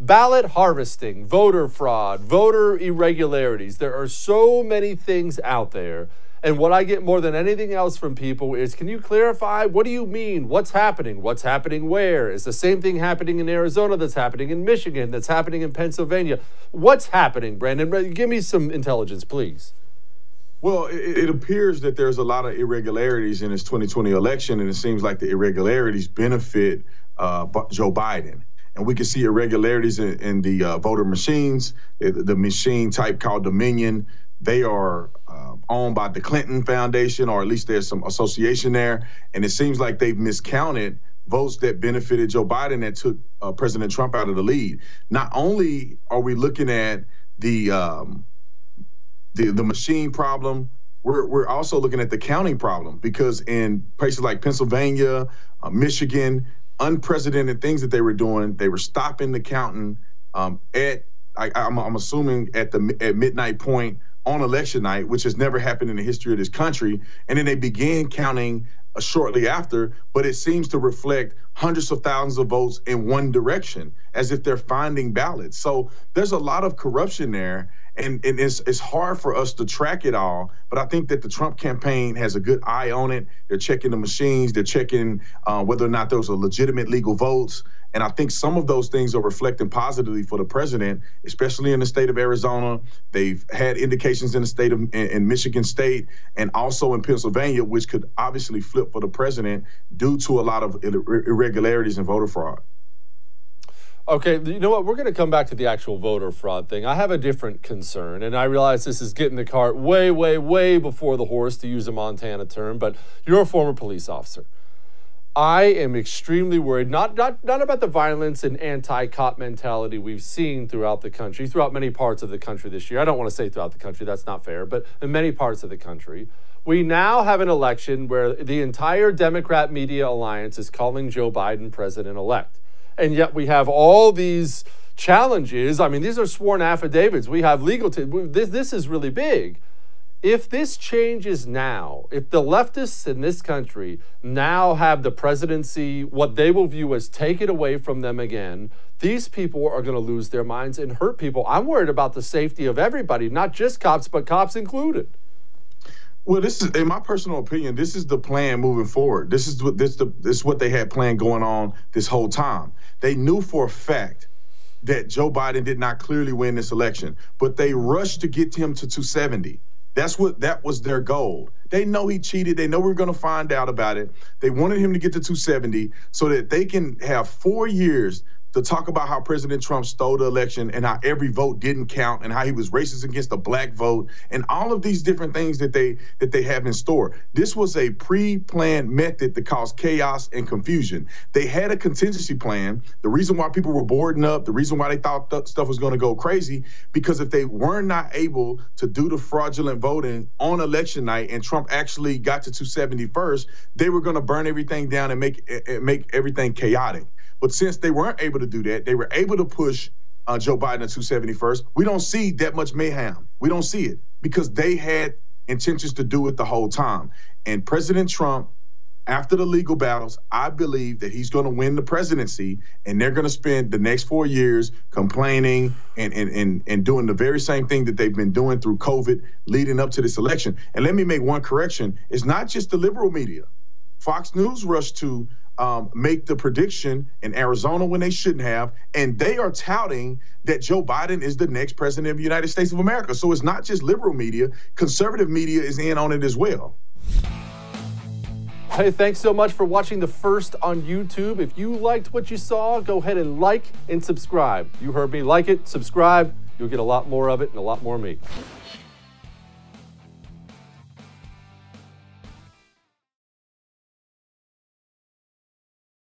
Ballot harvesting, voter fraud, voter irregularities. There are so many things out there. And what I get more than anything else from people is, can you clarify? What do you mean? What's happening? What's happening where? Is the same thing happening in Arizona that's happening in Michigan, that's happening in Pennsylvania? What's happening, Brandon? Give me some intelligence, please. Well, it appears that there's a lot of irregularities in this 2020 election, and it seems like the irregularities benefit Joe Biden. And we can see irregularities in the voter machines, the machine type called Dominion. They are owned by the Clinton Foundation, or at least there's some association there. And it seems like they've miscounted votes that benefited Joe Biden that took President Trump out of the lead. Not only are we looking at the machine problem, we're also looking at the counting problem, because in places like Pennsylvania, Michigan, unprecedented things that they were doing. They were stopping the counting I'm assuming at midnight point on election night, which has never happened in the history of this country. And then they began counting shortly after, but it seems to reflect hundreds of thousands of votes in one direction, as if they're finding ballots. So there's a lot of corruption there, and it's hard for us to track it all. But I think that the Trump campaign has a good eye on it. They're checking the machines. They're checking whether or not those are legitimate legal votes. And I think some of those things are reflecting positively for the president, especially in the state of Arizona. They've had indications in the state of in Michigan State and also in Pennsylvania, which could obviously flip for the president due to a lot of irregularities and voter fraud. Okay, you know what? We're going to come back to the actual voter fraud thing. I have a different concern, and I realize this is getting the cart way, way, way before the horse, to use a Montana term, but you're a former police officer. I am extremely worried, not about the violence and anti-cop mentality we've seen throughout the country, throughout many parts of the country this year. I don't want to say throughout the country, that's not fair, but in many parts of the country. We now have an election where the entire Democrat media alliance is calling Joe Biden president-elect. And yet we have all these challenges. I mean, these are sworn affidavits. We have legal, this is really big. If this changes now, if the leftists in this country now have the presidency, what they will view as take it away from them again, these people are going to lose their minds and hurt people. I'm worried about the safety of everybody, not just cops, but cops included. Well, this is, in my personal opinion, this is the plan moving forward. This is what they had planned going on this whole time. They knew for a fact that Joe Biden did not clearly win this election, but they rushed to get him to 270. That was their goal. They know he cheated. They know we're going to find out about it. They wanted him to get to 270 so that they can have 4 years to talk about how President Trump stole the election and how every vote didn't count and how he was racist against the black vote and all of these different things that they have in store. This was a pre-planned method to cause chaos and confusion. They had a contingency plan. The reason why people were boarding up, the reason why they thought stuff was going to go crazy, because if they were not able to do the fraudulent voting on election night and Trump actually got to 270 first, they were going to burn everything down and make everything chaotic. But since they weren't able to do that, they were able to push Joe Biden to 270 first. We don't see that much mayhem. We don't see it because they had intentions to do it the whole time. And President Trump, after the legal battles, I believe that he's going to win the presidency, and they're going to spend the next 4 years complaining and doing the very same thing that they've been doing through COVID leading up to this election. And let me make one correction. It's not just the liberal media. Fox News rushed to make the prediction in Arizona when they shouldn't have, and they are touting that Joe Biden is the next president of the United States of America. So it's not just liberal media. Conservative media is in on it as well. Hey, thanks so much for watching The First on YouTube. If you liked what you saw, go ahead and like and subscribe. You heard me. Like it, subscribe. You'll get a lot more of it and a lot more of me.